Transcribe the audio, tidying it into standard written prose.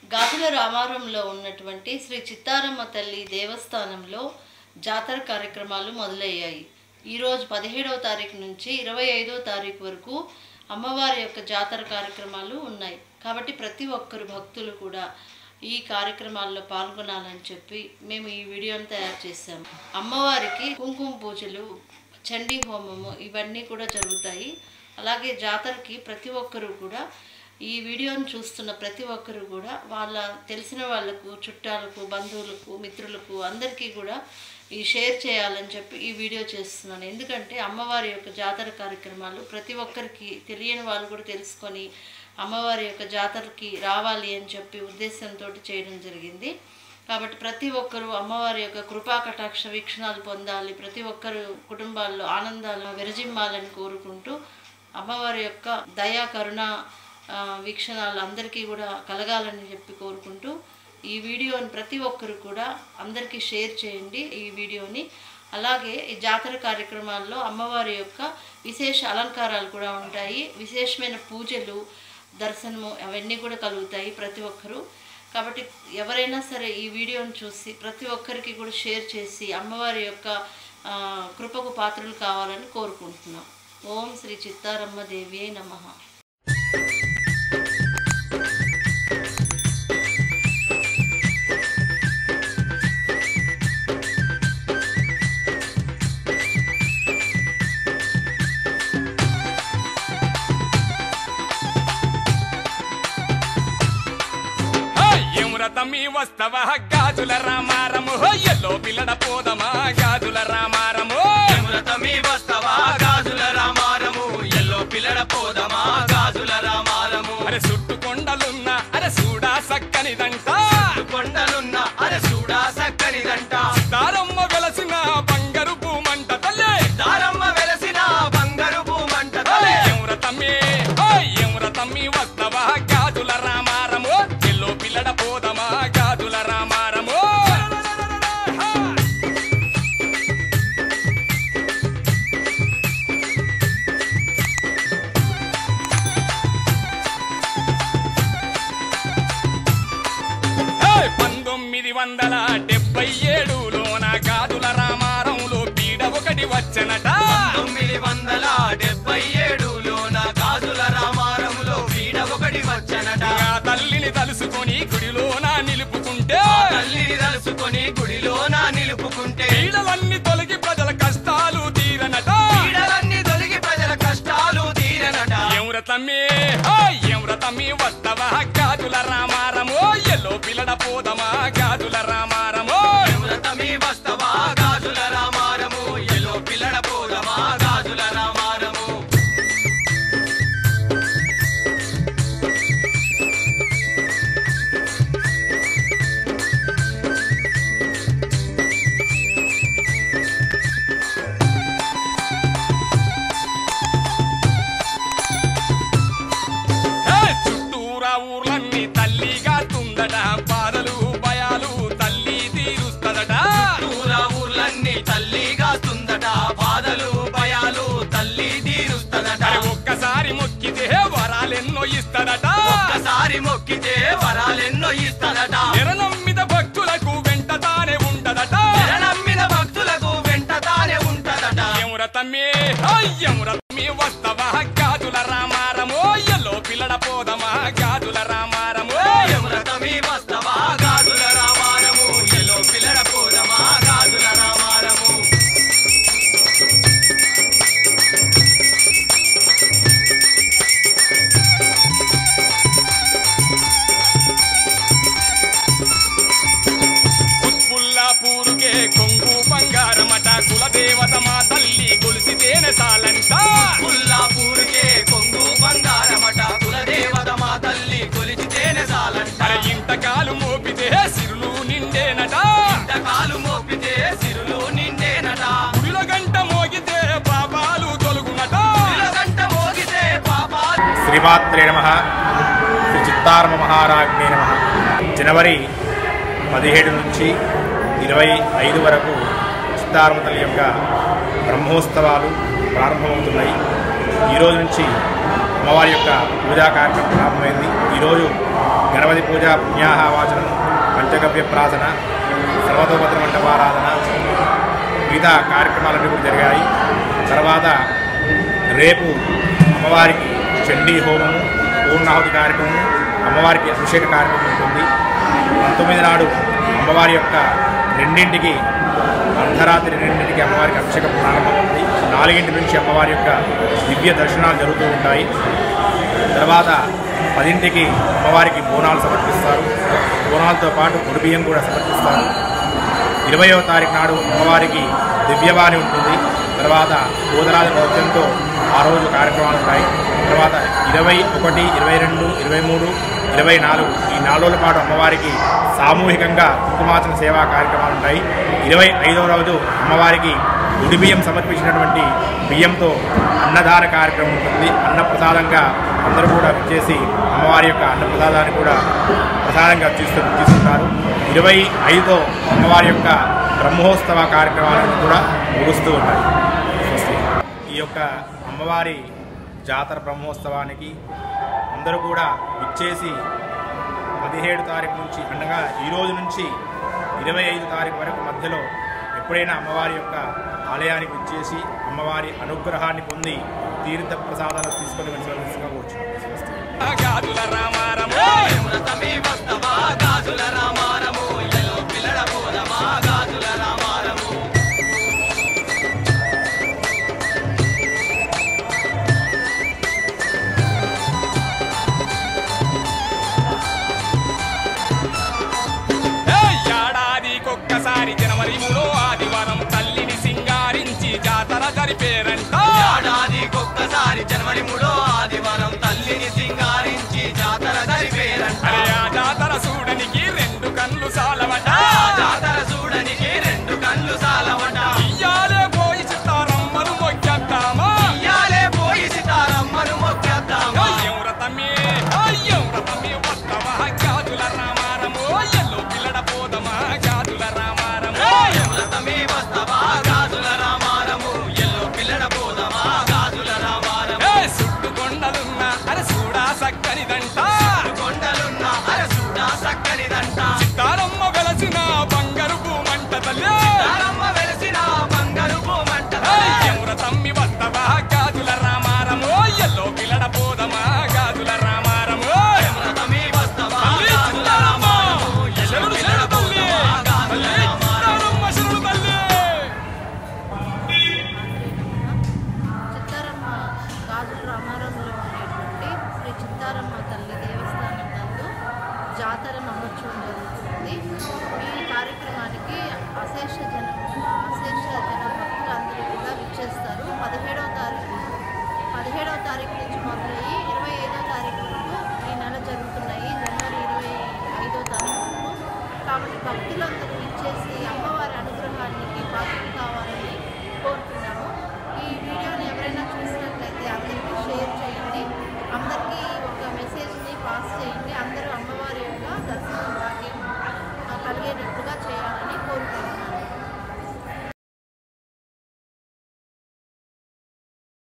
గాజుల రామారంలో ఉన్నటువంటి శ్రీ చిత్తారమ్మ తల్లి దేవస్థానంలో జాతర కార్యక్రమాలు మొదలయ్యాయి. ఈరోజు 17వ తారీఖు నుంచి 25వ తారీఖు వరకు అమ్మవారి యొక్క జాతర కార్యక్రమాలు ఉన్నాయి. కాబట్టి ప్రతి ఒక్కరు భక్తులు కూడా ఈ కార్యక్రమాల్లో పాల్గొనాలని చెప్పి మేము ఈ వీడియోని తయారు చేశాము. అమ్మవారికి కుంకుమ పూజలు, చండీ హోమము ఇవన్నీ కూడా జరుగుతాయి. అలాగే జాతరకి ప్రతి ఒక్కరు కూడా ఈ వీడియోని చూస్తున్న ప్రతి ఒక్కరు కూడా వాళ్ళ తెలిసిన వాళ్ళకు, చుట్టాలకు, బంధువులకు, మిత్రులకు అందరికీ కూడా ఈ షేర్ చేయాలని చెప్పి ఈ వీడియో చేస్తున్నాను. ఎందుకంటే అమ్మవారి యొక్క జాతర కార్యక్రమాలు ప్రతి ఒక్కరికి తెలియని వాళ్ళు కూడా తెలుసుకొని అమ్మవారి యొక్క జాతరకి రావాలి అని చెప్పి ఉద్దేశంతో చేయడం జరిగింది. కాబట్టి ప్రతి ఒక్కరూ అమ్మవారి యొక్క కృపా కటాక్ష వీక్షణాలు పొందాలి, ప్రతి ఒక్కరు కుటుంబాల్లో ఆనందాలు విరజిమ్మాలని కోరుకుంటూ అమ్మవారి యొక్క దయా కరుణ వీక్షణాలు అందరికీ కూడా కలగాలని చెప్పి కోరుకుంటూ ఈ వీడియోని ప్రతి ఒక్కరు కూడా అందరికీ షేర్ చేయండి ఈ వీడియోని. అలాగే ఈ జాతర కార్యక్రమాల్లో అమ్మవారి యొక్క విశేష అలంకారాలు కూడా ఉంటాయి, విశేషమైన పూజలు, దర్శనము అవన్నీ కూడా కలుగుతాయి ప్రతి ఒక్కరూ. కాబట్టి ఎవరైనా సరే ఈ వీడియోని చూసి ప్రతి ఒక్కరికి కూడా షేర్ చేసి అమ్మవారి యొక్క కృపకు పాత్రలు కావాలని కోరుకుంటున్నాం. ఓం శ్రీ చిత్తారమ్మ దేవియే నమః. తమ్మి వస్తవా గాజుల రామారము, ఎల్లో పిల్లడ పోదమా గాజుల రామారము. తమ్మి వస్తవా గాజుల రామారము, ఎల్లో పిల్లడ పోదమా గాజుల రామారము. అరే చుట్టు కొండలున్న అరే చూడా సక్కనిదంట, కొండలున్న అరే చూడా సక్కనిదంట. దారమ్మ వెలసిన బంగారు భూమంట తల్లే, దారమ్మ వెలసిన బంగారు భూమంట తల్లే. ఎముర తమ్మి వస్తవా గాజుల రామారము, ఎల్లో పిల్లడ పోదమా గాజుల రామారము. లోన గాజుల రామారంలో పీడ ఒకటి వచ్చనట. 1977లోన గాజుల రామారంలో పీడ ఒకటి వచ్చనట. తల్లిని తలుసుకొని గుడిలోన నిలుపుకుంటే, తల్లిని తలుసుకొని గుడిలోన నిలుపుకుంటే పీడలన్నీ తొలగి ప్రజల కష్టాలు తీరనట. పీడలన్నీ తొలగి ప్రజల కష్టాలు తీరనట. ఎముర తమ్మి వస్తవా గాజుల రామారము, ఎల్లో పిల్లడ పోదమా గాజుల రామారము. తమ్మి వస్తవా గాజుల రామారము, ఎల్లో పిల్లడ పోదమా గాజుల రామారము. చుట్టూరా ఊర్లన్నీ తల్లిగా తుందట, బాధలు భయాలు తల్లి తీరుస్తదట. ఊరా ఊర్లన్నీ తల్లిగా తుందట, బాధలు భయాలు తల్లి తీరుస్తదట. ఒక్కసారి మొక్కితే వరాలెన్నో ఇస్తదట, ఒక్కసారి మొక్కితే వరాలెన్నో ఇస్తదట. ఎరనమ్మిద భక్తులకు వెంట తానే ఉంటదట, నమ్మిన భక్తులకు వెంట తానే ఉంటదట. ఎముర తమ్మి వస్తవా గాజుల రామారము, ఎల్లో పిల్లడ పోదమా గాజుల రామారము. తమ్మి వస్తవా గాజుల రామారము, ఎల్లో పిల్లడ పోదమా గాజుల రామారము. పుల్లాపూరుకే కొంగు బంగారమట, కులదేవత మా తల్లి గొలిసితేనే సాలంట. పుల్లాపూరుకే కొంగు బంగారమట, కులదేవత మా తల్లి కొలిచితేనే సాలంట. అరే ఇంతకాలు మోపితే సిరులు నిండేనట, ఇంతకాలు మోపితే సిరులు నిండేనట. గుడిల గంట మోగితే పాపాలు తొలుగునట. గంట మోగితే పాపాలు. శ్రీమాత్రే నమః. శ్రీ చిత్తారమ్మ మహారాజ్ఞే నమః. జనవరి 17 నుంచి 25 వరకు చిత్తారమ్మ తల్లి యొక్క బ్రహ్మోత్సవాలు ప్రారంభమవుతున్నాయి. ఈరోజు నుంచి అమ్మవారి యొక్క పూజా కార్యక్రమం ప్రారంభమైంది. ఈరోజు గణపతి పూజ, పుణ్యాహవాచనం, పంచగవ్య ప్రార్థన, సర్వతోభద్ర మండపారాధన, మిగతా కార్యక్రమాలన్నీ కూడా జరిగాయి. తర్వాత రేపు అమ్మవారికి చండీ హోమము, పూర్ణాహుతి కార్యక్రమం, అమ్మవారికి అభిషేక కార్యక్రమం ఉంటుంది. 19 నాడు అమ్మవారి యొక్క అర్ధరాత్రి 2ంటికి అమ్మవారికి అభిషేకం ప్రారంభమవుతుంది. 4 నుంచి అమ్మవారి యొక్క దివ్య దర్శనాలు జరుగుతూ ఉంటాయి. తర్వాత 10ంటికి అమ్మవారికి బోనాలు సమర్పిస్తారు. బోనాలతో పాటు గుడిబియ్యం కూడా సమర్పిస్తారు. 20వ తారీఖు నాడు అమ్మవారికి దివ్యవాణి ఉంటుంది. తర్వాత గోదరాది భోజనంతో ఆ రోజు కార్యక్రమాలు ఉంటాయి. తర్వాత 21, 22, 23, 24 ఈ 4 రోజుల పాటు అమ్మవారికి సామూహికంగా కుంకుమార్చన సేవా కార్యక్రమాలు ఉంటాయి. 25వ రోజు అమ్మవారికి గుడి బియ్యం సమర్పించినటువంటి బియ్యంతో అన్నదాన కార్యక్రమం ఉంటుంది. అన్నప్రసాదంగా అందరూ కూడా విచ్చేసి అమ్మవారి యొక్క అన్నప్రసాదాన్ని కూడా ప్రసాదంగా తీసుకుంటారు. 25తో అమ్మవారి యొక్క బ్రహ్మోత్సవ కార్యక్రమాలను కూడా ముగుస్తూ ఉంటాయి. ఈ యొక్క అమ్మవారి జాతర బ్రహ్మోత్సవానికి అందరూ కూడా విచ్చేసి 17 తారీఖు నుంచి అనగా ఈరోజు నుంచి 25 తారీఖు వరకు మధ్యలో ఎప్పుడైనా అమ్మవారి యొక్క ఆలయానికి విచ్చేసి అమ్మవారి అనుగ్రహాన్ని పొంది తీర్థ ప్రసాదాలు తీసుకొని వెళ్ళవలసిందిగా కూర్చున్నాం. ఒక్కసారి జనవరి 3వ ఆదివారం తల్లిని సింగారించి జాతర జరిపేరంట. ఏడాదికొక్కసారి జనవరి 3వ ఆదివారం తల్లిని సింగారించి జాతర జరిపేరంట. ఆ జాతర చూడనికి 2 కళ్ళు సాలవట. జాతర చూడనికి 2 కళ్ళు సాలవట. ఇయ్యాలే పోయి సీతారమ్మను మొక్కేద్దామా, ఇయ్యాలే పోయి సీతారమ్మను మొక్కేద్దామా. వ్రతమే వస్తవా గాజుల రామారము, ఎల్లో పిల్లడ పోదమా గాజుల రామారము. వ్రతమే వస్తవా గాజుల రామారము, ఎల్లో పిల్లడ పోదమా గాజుల రామారము. సుట్టుకొండలున్న అరే చూడా సక్కనిదంట, కొండలున్న అరసూడా సక్కనిదంట. సీతారమ్మ వెలసిన బంగారు భూమంట తల్లి, సీతారమ్మ వెలసిన బంగారు భూమంట తల్లి. వ్రతమ్మి వస్తవా గాజుల రామారము, ఎల్లో పిల్లడ పోదమా గాజుల రామారము. వ్రతమే వస్తవా తల్లి గాజుల రామారము, ఎల్లో శరణు పిల్లడ శరణు తల్లి, పోదమా గాజుల తల్లి రామారము. సీతారమ్మ శరణు తల్లి. చిత్తారమ్మ గాజుల రామారంలో ఉండేటువంటి శ్రీ చిత్తారమ్మ తల్లి దేవస్థానం నందు జాతర మహోత్సవం జరుగుతుంది. ఈ కార్యక్రమానికి అశేష జన భక్తులందరూ కూడా విచ్చేస్తారు. 17వ తారీఖు నుంచి మొదలయ్యి 25వ తారీఖు వరకు ఈ నెల జరుగుతున్నాయి. జనవరి 25వ తారీఖు వరకు. కాబట్టి భక్తులందరూ విచ్చేసి అమ్మవారి